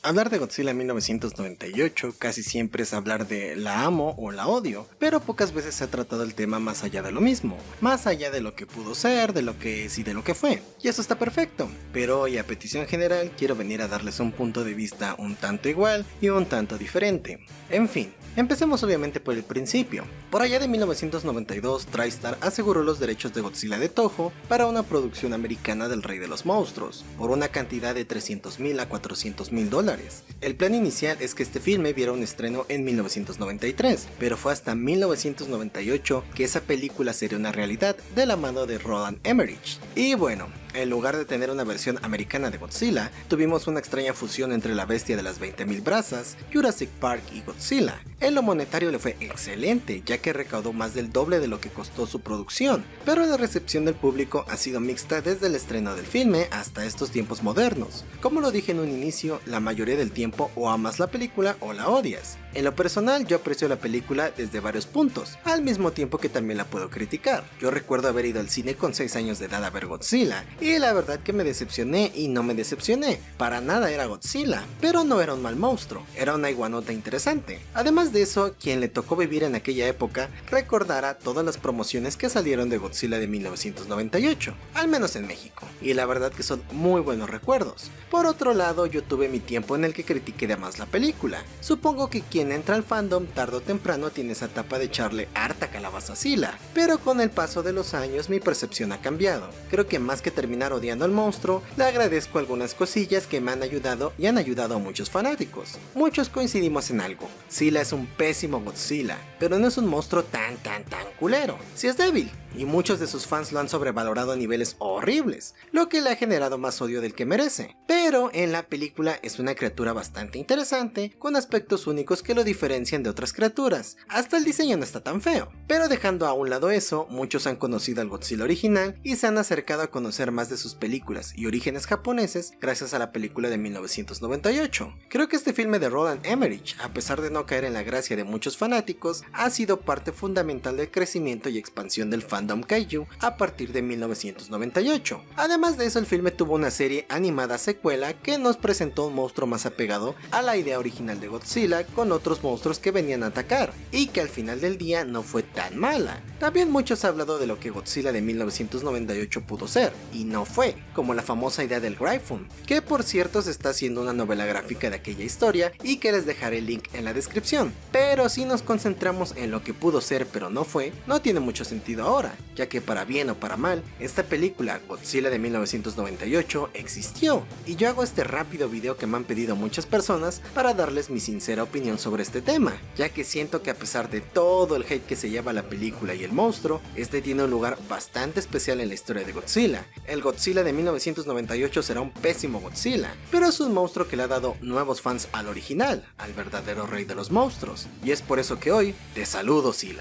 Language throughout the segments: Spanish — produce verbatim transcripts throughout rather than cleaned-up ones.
Hablar de Godzilla mil novecientos noventa y ocho casi siempre es hablar de la amo o la odio, pero pocas veces se ha tratado el tema más allá de lo mismo, más allá de lo que pudo ser, de lo que es y de lo que fue. Y eso está perfecto, pero hoy a petición general quiero venir a darles un punto de vista un tanto igual y un tanto diferente. En fin, empecemos obviamente por el principio. Por allá de mil novecientos noventa y dos, TriStar aseguró los derechos de Godzilla de Toho para una producción americana del Rey de los Monstruos, por una cantidad de trescientos mil a cuatrocientos mil dólares. El plan inicial es que este filme viera un estreno en mil novecientos noventa y tres, pero fue hasta mil novecientos noventa y ocho que esa película sería una realidad de la mano de Roland Emmerich. Y bueno, en lugar de tener una versión americana de Godzilla, tuvimos una extraña fusión entre la bestia de las veinte mil brazas, Jurassic Park y Godzilla. En lo monetario le fue excelente, ya que recaudó más del doble de lo que costó su producción, pero la recepción del público ha sido mixta desde el estreno del filme hasta estos tiempos modernos. Como lo dije en un inicio, la mayoría del tiempo o amas la película o la odias. En lo personal, yo aprecio la película desde varios puntos, al mismo tiempo que también la puedo criticar. Yo recuerdo haber ido al cine con seis años de edad a ver Godzilla, y la verdad que me decepcioné y no me decepcioné. Para nada era Godzilla, pero no era un mal monstruo, era una iguanota interesante. Además de eso, quien le tocó vivir en aquella época recordará todas las promociones que salieron de Godzilla de mil novecientos noventa y ocho, al menos en México, y la verdad que son muy buenos recuerdos. Por otro lado, yo tuve mi tiempo en el que critiqué de más la película. Supongo que quien entra al fandom tarde o temprano tiene esa etapa de echarle harta calabaza a Sila, pero con el paso de los años mi percepción ha cambiado. Creo que más que terminar odiando al monstruo, le agradezco algunas cosillas que me han ayudado y han ayudado a muchos fanáticos. Muchos coincidimos en algo: Sila es un pésimo Godzilla, pero no es un monstruo tan tan tan culero. Sí es débil, y muchos de sus fans lo han sobrevalorado a niveles horribles, lo que le ha generado más odio del que merece. Pero en la película es una criatura bastante interesante, con aspectos únicos que lo diferencian de otras criaturas. Hasta el diseño no está tan feo. Pero dejando a un lado eso, muchos han conocido al Godzilla original y se han acercado a conocer más de sus películas y orígenes japoneses gracias a la película de mil novecientos noventa y ocho. Creo que este filme de Roland Emmerich, a pesar de no caer en la gracia de muchos fanáticos, ha sido parte fundamental del crecimiento y expansión del fandom kaiju a partir de mil novecientos noventa y ocho. Además de eso, el filme tuvo una serie animada secuela que nos presentó un monstruo más apegado a la idea original de Godzilla, con otros monstruos que venían a atacar, y que al final del día no fue tan mala. También muchos han hablado de lo que Godzilla de mil novecientos noventa y ocho pudo ser, y no fue, como la famosa idea del Gryphon, que por cierto se está haciendo una novela gráfica de aquella historia y que les dejaré el link en la descripción. Pero si nos concentramos en lo que pudo ser pero no fue, no tiene mucho sentido ahora, ya que para bien o para mal, esta película, Godzilla de mil novecientos noventa y ocho, existió, y yo hago este rápido video que me han pedido muchas personas para darles mi sincera opinión sobre este tema, ya que siento que a pesar de todo el hate que se lleva a la película y el monstruo, este tiene un lugar bastante especial en la historia de Godzilla. El Godzilla de mil novecientos noventa y ocho será un pésimo Godzilla, pero es un monstruo que le ha dado nuevos fans al original, al verdadero rey de los monstruos, y es por eso que hoy te saludo, Sila.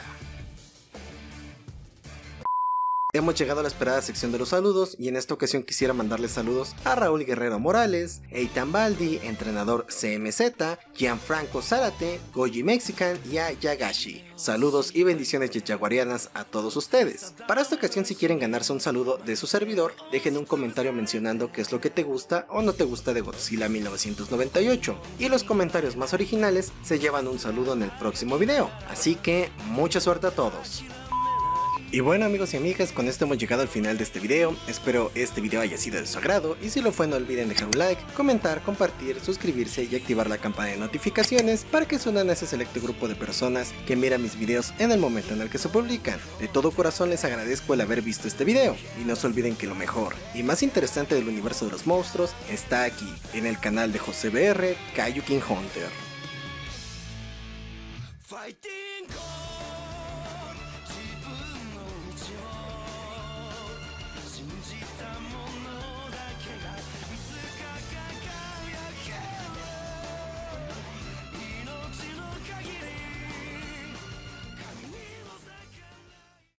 Hemos llegado a la esperada sección de los saludos, y en esta ocasión quisiera mandarles saludos a Raúl Guerrero Morales, Eitan Baldi, entrenador C M Z, Gianfranco Zárate, Goji Mexican y a Yagashi. Saludos y bendiciones yaguarianas a todos ustedes. Para esta ocasión, si quieren ganarse un saludo de su servidor, dejen un comentario mencionando qué es lo que te gusta o no te gusta de Godzilla mil novecientos noventa y ocho, y los comentarios más originales se llevan un saludo en el próximo video. Así que mucha suerte a todos. Y bueno, amigos y amigas, con esto hemos llegado al final de este video. Espero este video haya sido de su agrado, y si lo fue no olviden dejar un like, comentar, compartir, suscribirse y activar la campana de notificaciones para que se unan a ese selecto grupo de personas que miran mis videos en el momento en el que se publican. De todo corazón les agradezco el haber visto este video, y no se olviden que lo mejor y más interesante del universo de los monstruos está aquí, en el canal de José B R, Kaiju King Hunter. Fighting.